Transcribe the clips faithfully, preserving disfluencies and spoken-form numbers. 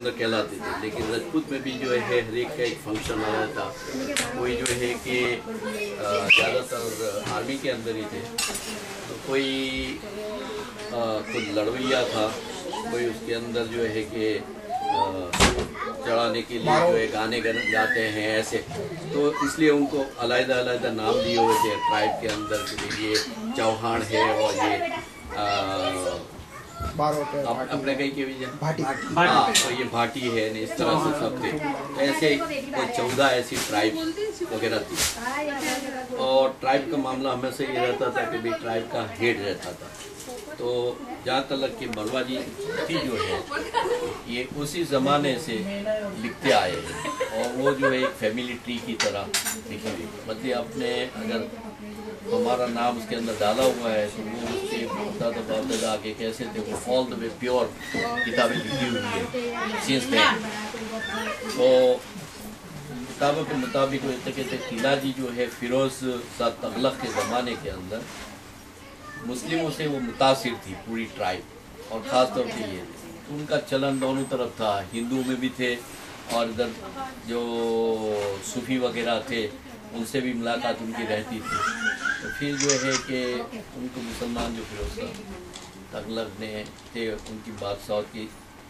कहलाते थे, लेकिन राजपूत में भी जो है हर एक का एक फंक्शन आया था। कोई जो है कि ज़्यादातर आर्मी के अंदर ही थे, तो कोई खुद लड़वैया था, कोई उसके अंदर जो है कि चढ़ाने के लिए जो है गाने गाते हैं ऐसे, तो इसलिए उनको अलग अलग नाम दिए हुए थे ट्राइब के अंदर कि ये चौहान है और ये आ, आप अपने कहीं के भी भाटी, हाँ तो ये भाटी है, इस तरह से सब थे। तो ऐसे चौदह ऐसी ट्राइब वगैरह थी, और ट्राइब का मामला हमेशा ये रहता था कि भाई ट्राइब का हेड रहता था। तो जहाँ तक कि मरवा जी थी जो है ये उसी ज़माने से लिखते आए हैं, और वो जो है एक फैमिली ट्री की तरह लिखी हुई, मतलब अपने अगर हमारा नाम उसके अंदर डाला हुआ है तो वो उसके दादा बाप दादा आगे कैसे थे वो ऑल द वे प्योर किताबें लिखी हुई है सिंस देन। तो किताबों के मुताबिक वो कहते किला जी जो है फिरोज शाह तुगलक के ज़माने के अंदर मुस्लिमों से वो मुतासिर थी पूरी ट्राइब, और ख़ास तौर पे ये तो उनका चलन दोनों तरफ था, हिंदू में भी थे और इधर जो सूफी वगैरह थे उनसे भी मुलाकात उनकी रहती थी। तो फिर जो है कि उनको मुसलमान जो फिरोज शाह तुगलक ने थे उनकी बादशाह की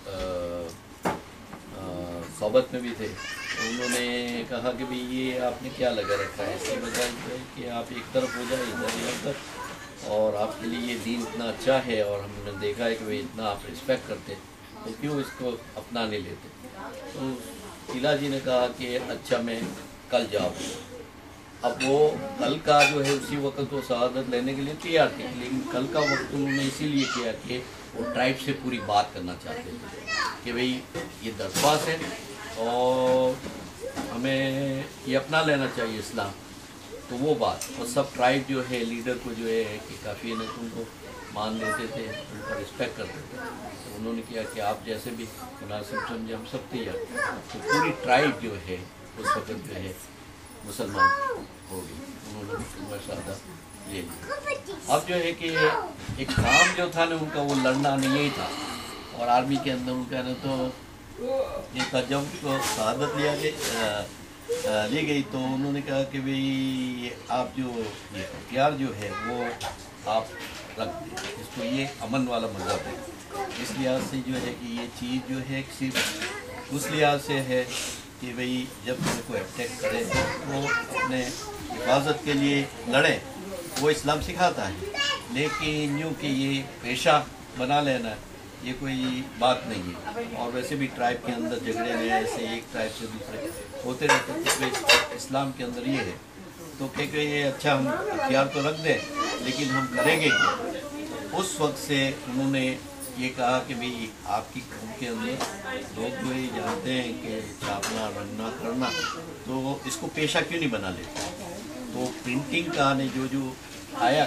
सोबत में भी थे, तो उन्होंने कहा कि भाई ये आपने क्या लगा रखा है, इसकी वजह कि आप एक तरफ हो जाए इधर या उधर, और आपके लिए ये दीन इतना अच्छा है और हमने देखा है कि भाई इतना आप रिस्पेक्ट करते तो क्यों इसको अपना नहीं लेते। तो किला जी ने कहा कि अच्छा मैं कल जाऊँ। अब वो कल का जो है उसी वक्त वो शहादत लेने के लिए तैयार थे, लेकिन कल का वक्त उन्होंने इसीलिए किया कि वो ट्राइब से पूरी बात करना चाहते थे कि भाई ये दरख्वास्त है और हमें ये अपना लेना चाहिए इस्लाम। तो वो बात, और सब ट्राइब जो है लीडर को जो है कि काफ़ी है ना उनको मान लेते थे, उनका रिस्पेक्ट करते थे। तो उन्होंने किया कि आप जैसे भी मुनासिब समझे हम सब तैयार। तो पूरी ट्राइब जो है उस वक्त जो है मुसलमान हो गई, उन्होंने शहादत ले ली। अब जो है कि एक काम जो था ना उनका वो लड़ना नहीं यही था, और आर्मी के अंदर उनका ना तो ये था जब तो शहादत लिया गया ली गई तो उन्होंने कहा कि भाई आप जो ये हथियार जो है वो आप रख दें, इसको ये अमन वाला मज़हब है। इस लिहाज से जो है कि ये चीज़ जो है सिर्फ उस लिहाज से है कि भाई जब कोई अटैक करे तो वो अपने हिफाजत के लिए लड़े, वो इस्लाम सिखाता है। लेकिन यूँ कि ये पेशा बना लेना ये कोई बात नहीं है। और वैसे भी ट्राइब के अंदर झगड़े में ऐसे एक ट्राइब से दूसरे होते रहते, तो इस्लाम के अंदर ये है। तो कह के ये अच्छा हम हथियार तो रख दें लेकिन हम करेंगे क्या। उस वक्त से उन्होंने ये कहा कि भाई आपकी कौम के अंदर लोग जो ये जानते हैं कि छापना रंगना करना, तो इसको पेशा क्यों नहीं बना लेते। तो प्रिंटिंग का ने जो जो आया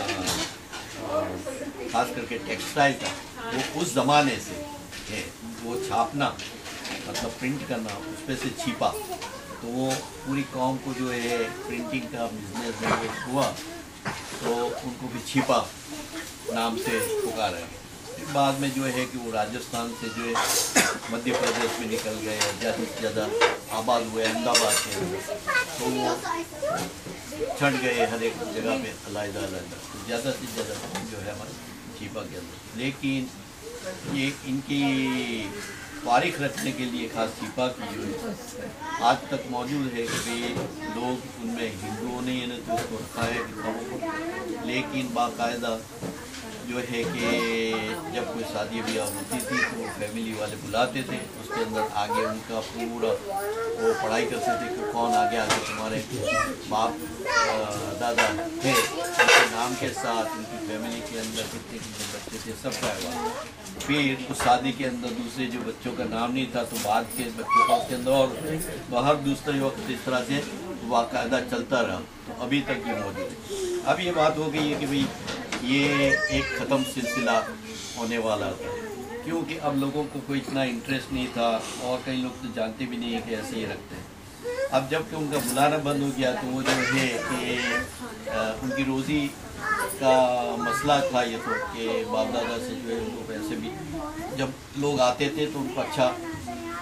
खास करके टेक्सटाइल का वो उस ज़माने से है, वो छापना मतलब प्रिंट करना उस पर से छिपा, तो वो पूरी कौम को जो है प्रिंटिंग का बिजनेस में हुआ, तो उनको भी छिपा नाम से पुकारा है। फिर बाद में जो है कि वो राजस्थान से जो है मध्य प्रदेश में निकल गए, ज़्यादा से ज़्यादा आबाद हुए अहमदाबाद के अंदर, तो वो छट गए हर एक जगह पे अलग अलग, तो ज़्यादा से ज़्यादा जो है हमारे छिपा के अंदर। लेकिन ये इनकी तारीख रखने के लिए खास छिपा की जो है आज तक मौजूद है कि भाई लोग उनमें हिंदुओं ने ये तो उसको रखा है किताबों को, लेकिन बाकायदा जो है कि जब कोई शादी ब्याह होती थी तो फैमिली वाले बुलाते थे, उसके अंदर आगे उनका पूरा वो पढ़ाई करते थे कि कौन आगे आगे तुम्हारे बाप दादा थे, उनके नाम के साथ उनकी फैमिली के अंदर कितने कितने बच्चे थे सब का हुआ। फिर उस शादी के अंदर दूसरे जो बच्चों का नाम नहीं था तो बाद के बच्चों का उसके अंदर, और बाहर दूसरे वक्त इस तरह से बाकायदा चलता रहा, तो अभी तक ये मौजूद है। अब ये बात हो गई है कि भाई ये एक ख़त्म सिलसिला होने वाला था, क्योंकि अब लोगों को कोई इतना इंटरेस्ट नहीं था, और कई लोग तो जानते भी नहीं है कि ऐसे ही रखते हैं। अब जब कि उनका बुलाना बंद हो गया तो वो जो है कि उनकी रोज़ी का मसला था ये तो कि बाप दादा से जो है उनको पैसे भी जब लोग आते थे तो उनको अच्छा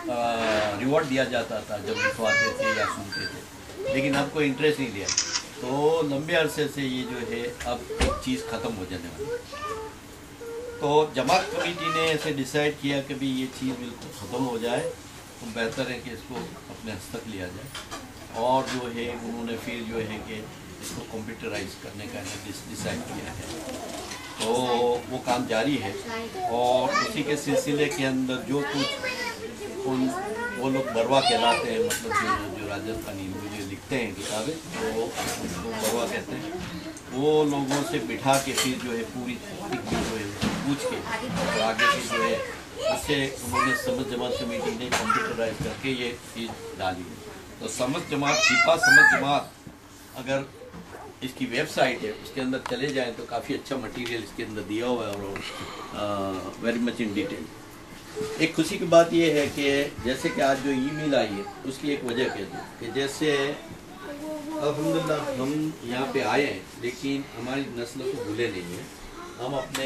ریوارڈ دیا جاتا تھا جب لکھواتے تھے یا سنتے تھے، لیکن اب کوئی انٹرسٹ نہیں دیا، تو لمبے عرصے سے یہ جو ہے اب ایک چیز ختم ہو جانے والی۔ تو جماعت کمیٹی نے ایسے ڈیسائیڈ کیا کہ بھی یہ چیز بالکل ختم ہو جائے، تو بہتر ہے کہ اس کو اپنے ہستک لیا جائے، اور جو ہے انہوں نے پھر جو ہے کہ اس کو کمپیوٹرائز کرنے کا ڈیسائیڈ کیا ہے، تو وہ کام جاری ہے۔ اور اسی کے سلسلے کے اندر جو کچھ ان وہ لوگ بروا کہلاتے ہیں، مطلب جو جو راجستھانی جو لکھتے ہیں کتابیں، تو اس کو بروا کہتے ہیں، وہ لوگوں سے بٹھا کے پھر جو ہے پوری تحقیق بھی جو ہے پوچھ کے اور آگے پھر جو ہے اس سے انہوں نے سمجھ جماعت کمیٹی نے کمپیوٹرائز کر کے یہ چیز ڈالی ہے۔ تو سمجھ جماعت چھپا سمجھ جماعت اگر اس کی ویب سائٹ ہے، اس کے اندر چلے جائیں تو کافی اچھا مٹیریل اس کے اندر دیا ہوا ہے، اور ویری مچ ان ڈیٹیل۔ ایک خوشی کی بات یہ ہے کہ جیسے کہ آج جو ای میل آئی ہے اس کی ایک وجہ کہہ دوں کہ جیسے الحمدللہ ہم یہاں پہ آئے ہیں، لیکن ہماری نسل کو بھولے نہیں ہیں۔ ہم اپنے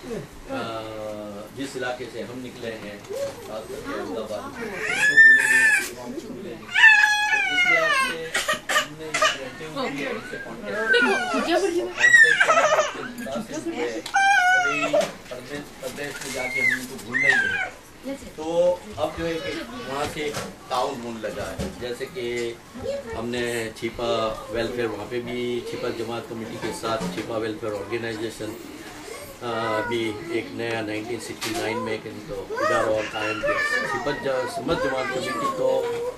جس علاقے سے ہم نکلے ہیں، خاص کر کے احمد آباد، اس کو بھولے نہیں، قوم کو بھولے نہیں۔ تو اس لحاظ سے ہم نے رہتے ہوئے ان سے پردیش میں جا کے ہم ان کو بھول نہیں گئے، تو اب جو ہے کہ وہاں سے تعاون ہونے لگا ہے۔ جیسے کہ ہم نے چھپا ویلفیئر، وہاں پہ بھی چھپا جماعت کمیٹی کے ساتھ چھپا ویلفیئر آرگنائزیشن بھی ایک نیا نائنٹین سکسٹی نائن میں کہ تو ادارہ اور قائم کیا۔ چھپا سمجھ جماعت کمیٹی تو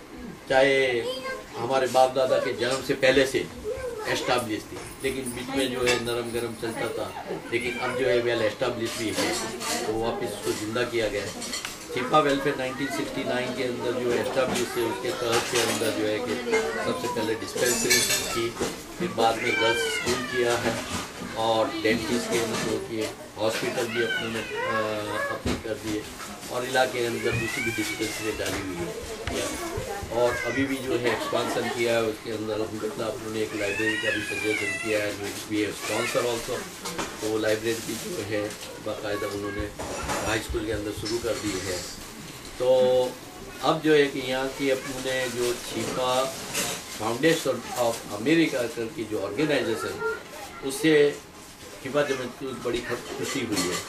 چاہے ہمارے باپ دادا کے جنم سے پہلے سے اسٹیبلش تھی، لیکن بیچ میں جو ہے نرم گرم چلتا تھا، لیکن اب جو ہے ویل اسٹیبلش بھی ہے، تو واپس اس کو زندہ کیا گیا ہے۔ چھپا ویلفیئر نائنٹین سکسٹی نائن کے اندر جو ہے اسٹیبلش ہے، اس کے تحت کے اندر جو ہے کہ سب سے پہلے ڈسپینسری کی، پھر بعد میں گرلس اسکول کیا ہے، اور ڈینٹسٹ کے اندر کیے، ہاسپٹل بھی اپنے میں اپنی کر دیے، اور علاقے کے اندر دوسری بھی ڈسپینسری ڈالی ہوئی ہے، اور ابھی بھی جو ہے ایکسپانسن کیا ہے۔ اس کے اندر الحمدللہ انہوں نے ایک لائبریری کا بھی سجیشن کیا ہے، وی ہے اسپانسر آلسو، تو وہ لائبریری بھی جو ہے باقاعدہ انہوں نے ہائی اسکول کے اندر شروع کر دی ہے۔ تو اب جو ہے کہ یہاں کی انہوں نے جو چھپا فاؤنڈیشن آف امریکہ کی جو آرگنائزیشن، اس سے چھپا جماعت کو بڑی خوشی ہوئی ہے۔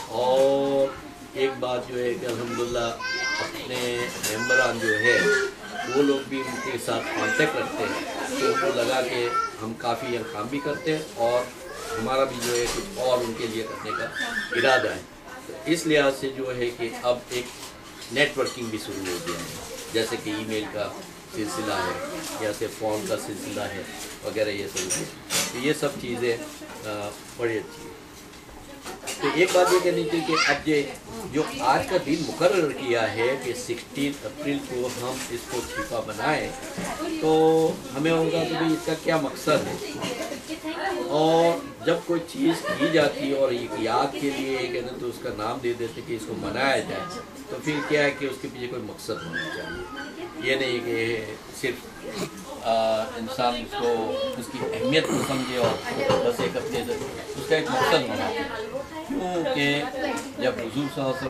اور ایک بات جو ہے کہ الحمدللہ اپنے ممبران جو ہے وہ لوگ بھی ان کے ساتھ کانٹیکٹ رکھتے ہیں، تو ان کو لگا کہ ہم کافی کام بھی کرتے ہیں، اور ہمارا بھی جو ہے کچھ اور ان کے لیے کرنے کا ارادہ ہے۔ تو اس لحاظ سے جو ہے کہ اب ایک نیٹ ورکنگ بھی شروع ہو گیا ہے، جیسے کہ ای میل کا سلسلہ ہے، یا سے فون کا سلسلہ ہے وغیرہ، یہ سب ہے، تو یہ سب چیزیں بڑی اچھی ہیں۔ تو ایک بات یہ کہنی تھی کہ اب یہ جو آج کا دن مقرر کیا ہے کہ سکسٹین اپریل کو ہم اس کو چھپا بنائیں، تو ہمیں ہوگا کہ بھئی اس کا کیا مقصد ہے، اور جب کوئی چیز کی جاتی ہے اور ایک یاد کے لیے کہتے تو اس کا نام دے دیتے کہ اس کو منایا جائے، تو پھر کیا ہے کہ اس کے پیچھے کوئی مقصد ہونا چاہیے۔ یہ نہیں کہ صرف انسان اس کو اس کی اہمیت کو سمجھے اور بس ایک اپنے اس کا ایک مقصد ہونا چاہیے، کیونکہ جب حضور صلی اللہ علیہ وسلم